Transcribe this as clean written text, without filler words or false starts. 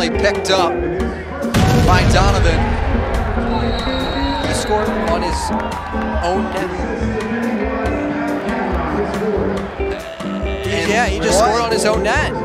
finally picked up by Donovan. He scored on his own net. Yeah, he just scored on his own net.